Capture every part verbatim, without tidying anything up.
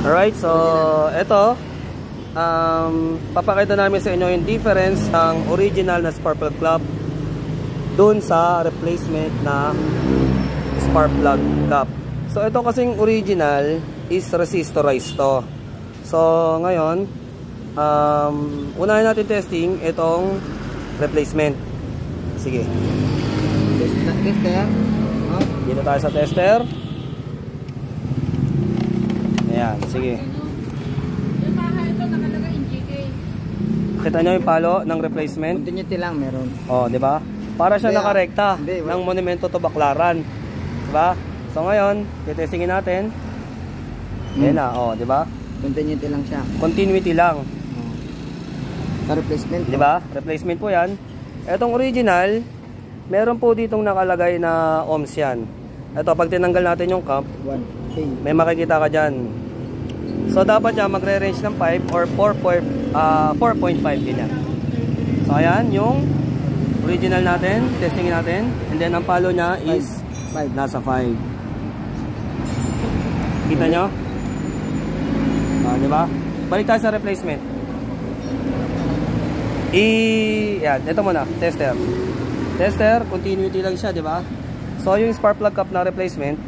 Alright, so ito, um, papakita namin sa inyo yung difference ng original na spark plug cap dun sa replacement na spark plug cap. So ito kasing original is resistorized to. So ngayon, um, unahin natin testing itong replacement. Sige. Tester. Oh. Dito tayo sa tester. Ayan, sige. Kita nyo yung palo ng replacement? Continuity lang meron. Oh, di ba? Para siya Hindi, nakarekta hindi, ng Monumento to Baclaran. Di ba? So ngayon, titestingin natin. Hmm. Yan na, oh, di ba? Continuity lang siya. Continuity lang. Oh. Sa replacement. Di ba? Replacement po 'yan. Etong original, meron po ditong nakalagay na ohms yan. Ito, pag tinanggal natin yung cap, one K. may makikita ka dyan. So dapat yan magre-range ng five or four point five din yan. So ayan yung original natin, testing natin, and then ang palo niya is five. Nasa five. Kita nyo? Ah, di ba? Balik tayo sa replacement. I yan, ito muna, tester. Tester, continuity lang siya, di ba? So yung spark plug cap na replacement,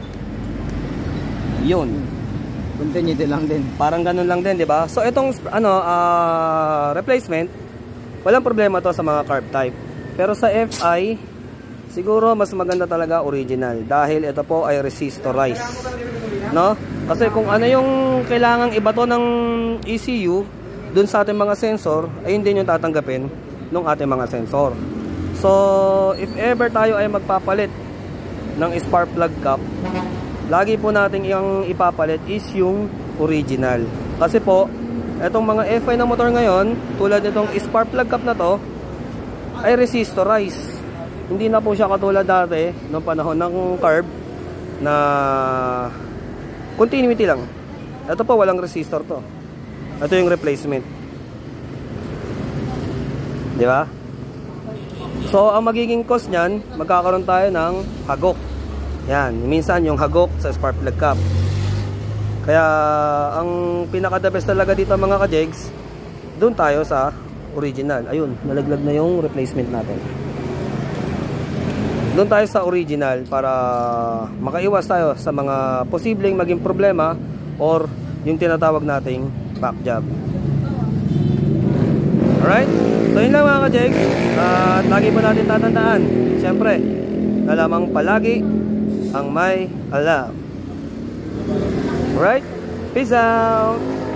yun. Continuity lang din. Parang ganun lang din, di ba? So itong ano, uh, replacement, walang problema to sa mga carb type. Pero sa F I, siguro mas maganda talaga original dahil ito po ay resistorized. No? Kasi kung ano yung kailangang ibato ng E C U dun sa ating mga sensor, ay hindi yung tatanggapin ng ating mga sensor. So, if ever tayo ay magpapalit ng spark plug cap, lagi po natin yung ipapalit is yung original. Kasi po, etong mga F I na motor ngayon, tulad nitong spark plug cap na to, ay resistorized. Hindi na po siya katulad dati, noong panahon ng carb, na continuity lang. Ito po, walang resistor to. Ito yung replacement. Di ba? So, ang magiging cost nyan, magkakaroon tayo ng hagok. Yan, minsan yung hagok sa spark plug cap. Kaya ang pinaka the best talaga dito mga ka-jegs, doon tayo sa original. Ayun, nalaglag na yung replacement natin. Doon tayo sa original para makaiwas tayo sa mga posibleng maging problema or yung tinatawag nating back job. Alright? So yun lang mga ka-jegs. At lagi po natin tatandaan, syempre, na lamang palagi ang may alam. Alright? Peace out!